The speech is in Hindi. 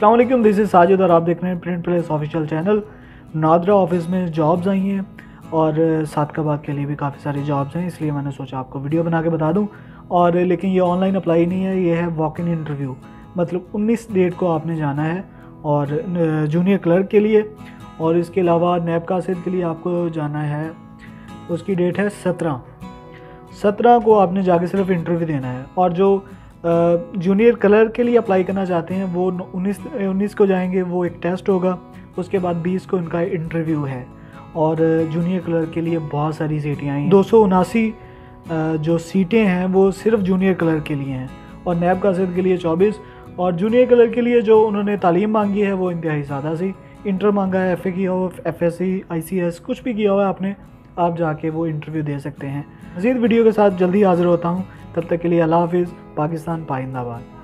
अस्सलाम वालेकुम, दिस इज़ साजिद और आप देख रहे हैं print place official channel. NADRA office में जॉब्स आई हैं और सादकाबाद के लिए भी काफ़ी सारी जॉब्स हैं, इसलिए मैंने सोचा आपको वीडियो बना के बता दूं। और लेकिन ये ऑनलाइन अप्लाई नहीं है, ये है वॉक इन इंटरव्यू। मतलब 19 डेट को आपने जाना है और जूनियर क्लर्क के लिए, और इसके अलावा नैब कासिद के लिए आपको जाना है। उसकी डेट है 17 को आपने जाके सिर्फ इंटरव्यू देना है। और जो जूनियर क्लर्क के लिए अप्लाई करना चाहते हैं वो 19 को जाएंगे, वो एक टेस्ट होगा। उसके बाद 20 को इनका इंटरव्यू है। और जूनियर क्लर्क के लिए बहुत सारी सीटें आई हैं, 279 जो सीटें हैं वो सिर्फ जूनियर क्लर्क के लिए हैं, और नैब कासिद के लिए 24। और जूनियर क्लर्क के लिए जो उन्होंने तालीम मांगी है वो इंतहाई सादा सी, इंटर मांगा है, FA किया हुआ, FSC ICS कुछ भी किया हुआ है आपने, आप जाके वो इंटरव्यू दे सकते हैं। मज़ीद वीडियो के साथ जल्दी हाजिर होता हूँ, तब तक के लिए अल्लाह हाफिज़। पाकिस्तान पाइंदाबाद।